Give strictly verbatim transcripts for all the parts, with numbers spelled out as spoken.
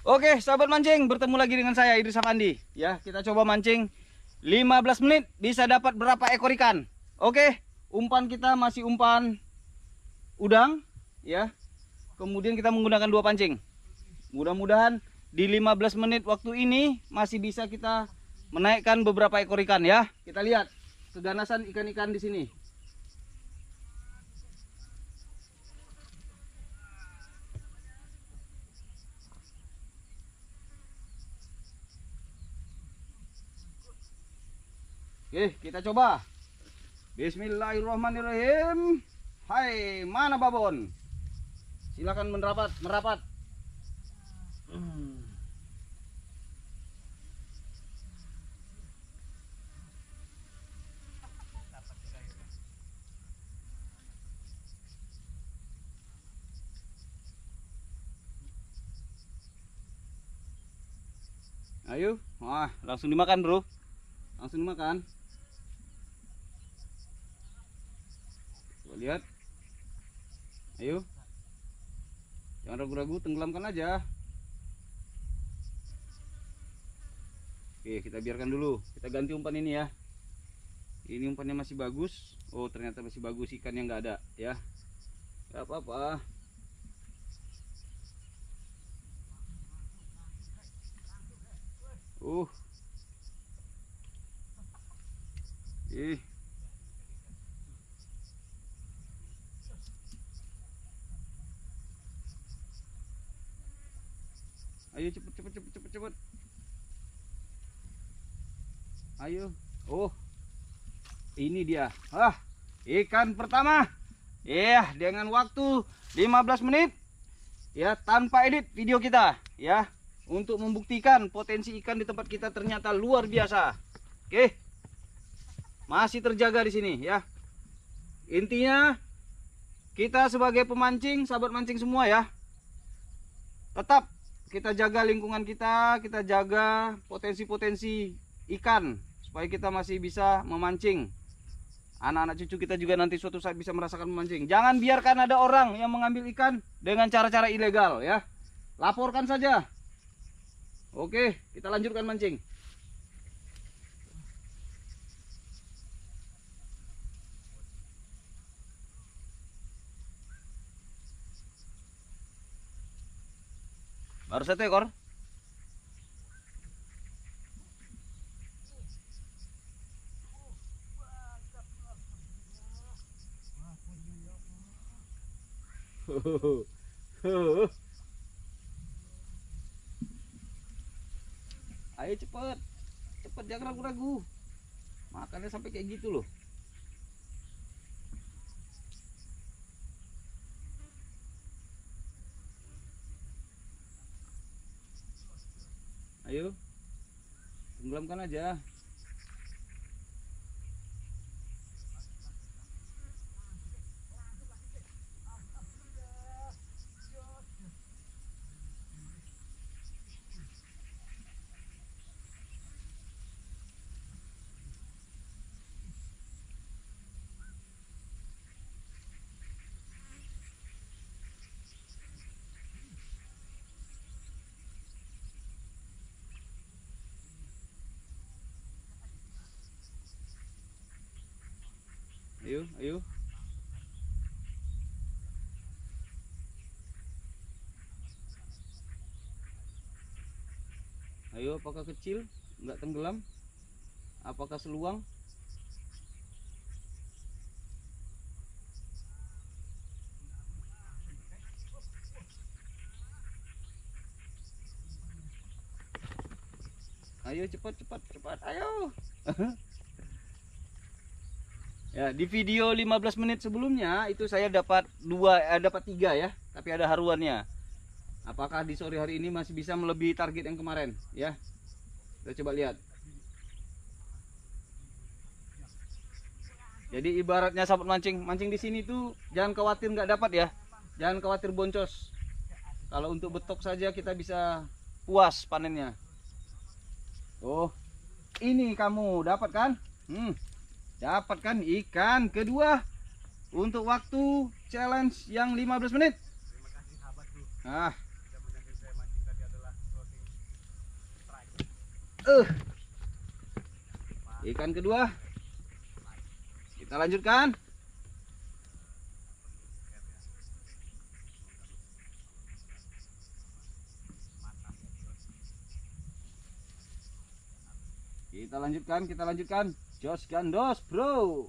Oke, sahabat mancing, bertemu lagi dengan saya Idris Afandi. Ya, kita coba mancing lima belas menit bisa dapat berapa ekor ikan. Oke, umpan kita masih umpan udang, ya. Kemudian kita menggunakan dua pancing. Mudah-mudahan di lima belas menit waktu ini masih bisa kita menaikkan beberapa ekor ikan ya. Kita lihat keganasan ikan-ikan di sini. Oke, kita coba. Bismillahirrahmanirrahim. Hai, mana babon? Silakan merapat, merapat. Hmm. Ayo, wah, langsung dimakan, bro. Langsung dimakan. Coba lihat. Ayo. Jangan ragu-ragu, tenggelamkan aja. Oke, kita biarkan dulu. Kita ganti umpan ini ya. Ini umpannya masih bagus. Oh, ternyata masih bagus, ikan yang nggak ada ya. Gak apa-apa. Uh. Ih. Ayo cepet cepet cepet cepet cepet. Ayo. Oh. Ini dia. Ah, ikan pertama. Ya, yeah, dengan waktu lima belas menit ya, tanpa edit video kita ya, untuk membuktikan potensi ikan di tempat kita ternyata luar biasa. Oke. Masih terjaga di sini ya. Intinya kita sebagai pemancing, sahabat mancing semua ya, tetap kita jaga lingkungan kita, kita jaga potensi-potensi ikan supaya kita masih bisa memancing. Anak-anak cucu kita juga nanti suatu saat bisa merasakan memancing. Jangan biarkan ada orang yang mengambil ikan dengan cara-cara ilegal ya. Laporkan saja. Oke, kita lanjutkan mancing. Baru satu ekor. Ayo cepet, cepet, jangan ragu-ragu. Makannya sampai kayak gitu loh. Ayo, tenggelamkan aja. Ayo, ayo. Ayo, apakah kecil? Enggak tenggelam? Apakah seluang? Ayo cepat cepat cepat, ayo. Ya, di video lima belas menit sebelumnya itu saya dapat dua, eh, dapat tiga ya, tapi ada haruannya. Apakah di sore hari ini masih bisa melebihi target yang kemarin ya? Kita coba lihat. Jadi ibaratnya sahabat mancing, mancing di sini tuh jangan khawatir nggak dapat ya. Jangan khawatir boncos. Kalau untuk betok saja kita bisa puas panennya. Oh, ini kamu dapat kan? Hmm. Dapatkan ikan kedua untuk waktu challenge yang lima belas menit. Terima kasih sahabatku. Ah, Sudah mendengar saya mancing tadi adalah Uh. Ikan kedua. Kita lanjutkan. Kita lanjutkan, kita lanjutkan. Jos gandos, bro.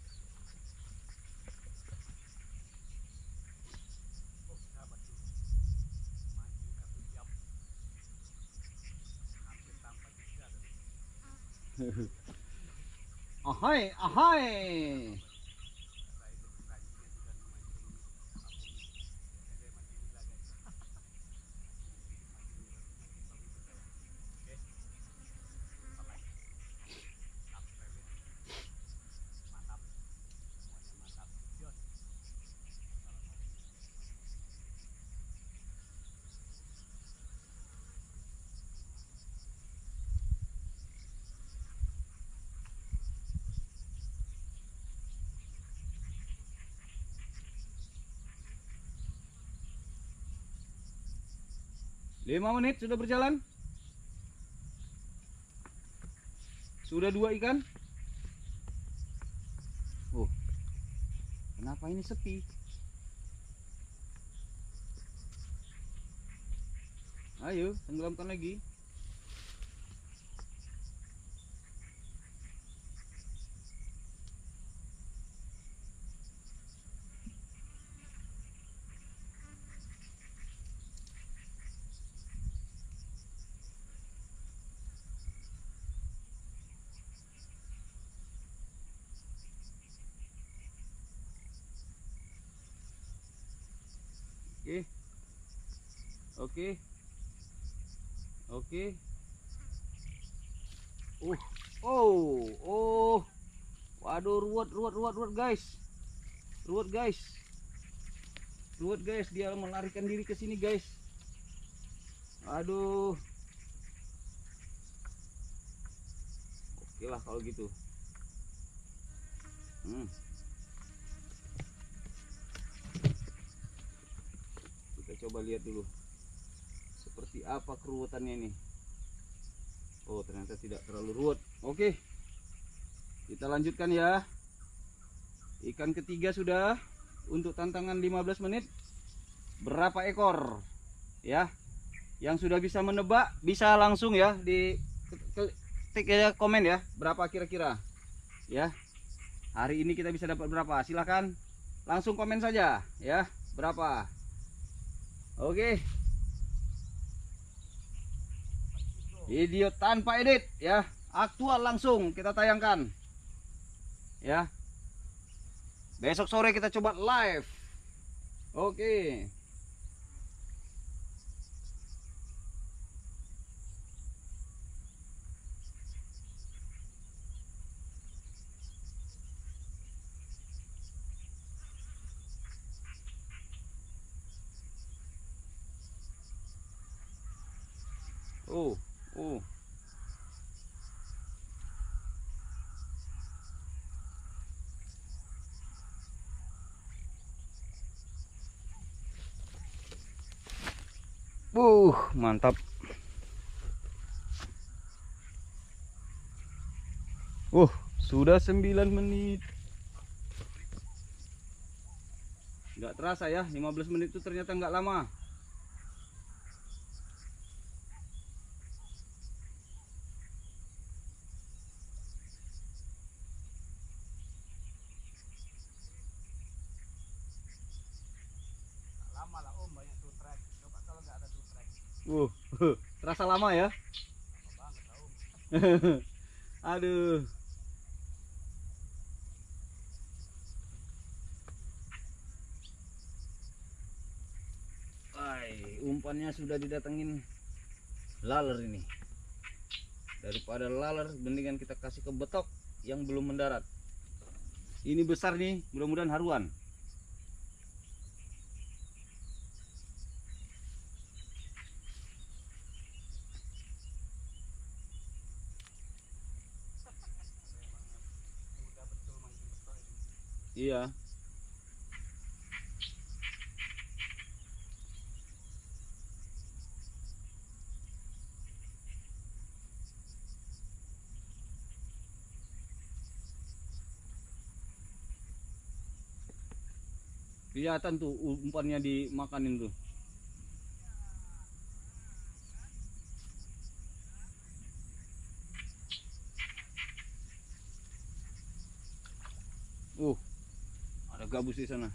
Ahai, ahai. Lima menit sudah berjalan. Sudah dua ikan. Oh, kenapa ini sepi? Ayo, tenggelamkan lagi. Oke. Oke. Oke. Uh. Oh, oh. Waduh, ruwet, ruwet, ruwet, ruwet, guys. Ruwet, guys. Ruwet, guys. Dia melarikan diri ke sini, guys. Aduh. Oke lah kalau gitu. Hmm. Kita coba lihat dulu seperti apa keruwetannya ini. Oh, ternyata tidak terlalu ruwet. Oke, kita lanjutkan ya. Ikan ketiga sudah untuk tantangan lima belas menit. Berapa ekor ya? Yang sudah bisa menebak bisa langsung ya di ketik ya, komen ya, berapa kira-kira ya. Hari ini kita bisa dapat berapa? Silahkan langsung komen saja ya, berapa. Oke, video tanpa edit ya, aktual langsung kita tayangkan ya. Besok sore kita coba live. Oke. Oh, oh. Uh, mantap. Uh, sudah sembilan menit. Nggak terasa ya, lima belas menit itu ternyata nggak lama. Uh, terasa lama ya. Aduh. Ay, umpannya sudah didatengin laler ini. Daripada laler, mendingan kita kasih ke betok yang belum mendarat. Ini besar nih, mudah-mudahan haruan. Iya. Kelihatan tuh umpannya dimakanin tuh. Uh, ada gabus di sana.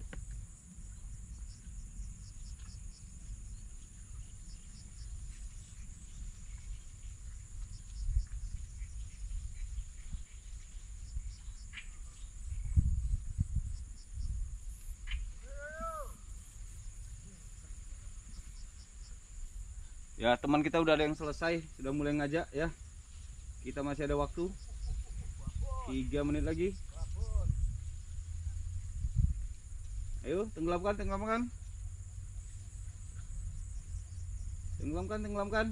Ya, teman kita udah ada yang selesai, sudah mulai ngajak ya. Kita masih ada waktu tiga menit lagi. Ayo, tenggelamkan, tenggelamkan. Tenggelamkan, tenggelamkan.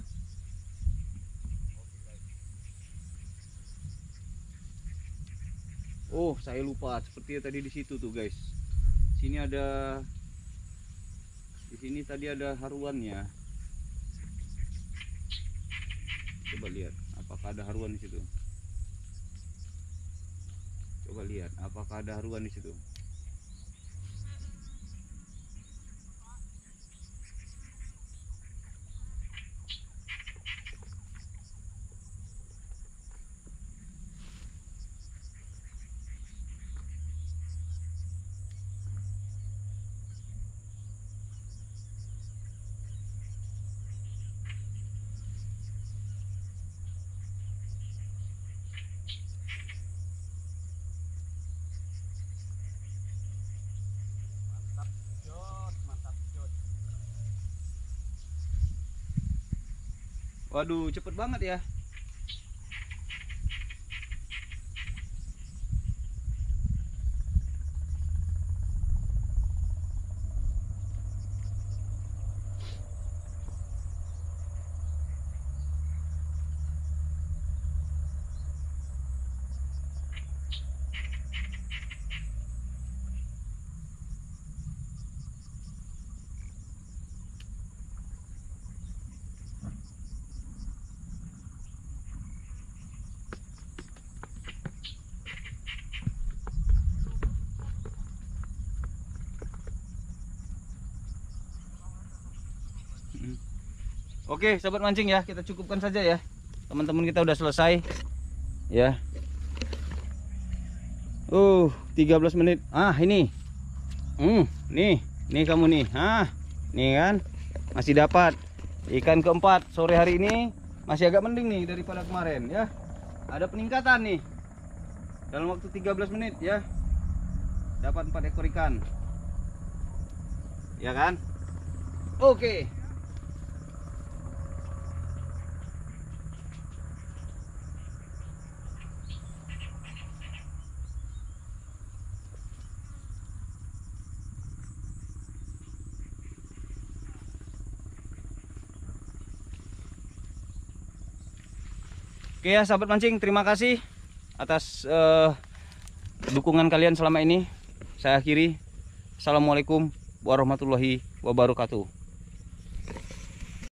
Oh, saya lupa. Seperti tadi di situ tuh, guys. Sini ada, di sini tadi ada haruannya. Coba lihat, apakah ada haruan di situ? Coba lihat, apakah ada haruan di situ? Waduh, cepet banget ya. Oke, sahabat mancing ya, kita cukupkan saja ya. Teman-teman kita udah selesai ya. Uh, tiga belas menit. Ah, ini. Hmm, nih, nih kamu nih. Ah, nih kan. Masih dapat ikan keempat sore hari ini, masih agak mending nih daripada kemarin ya. Ada peningkatan nih. Dalam waktu tiga belas menit ya. Dapat empat ekor ikan. Ya kan? Oke. Oke ya sahabat mancing, terima kasih atas uh, dukungan kalian selama ini. Saya akhiri. Assalamualaikum warahmatullahi wabarakatuh.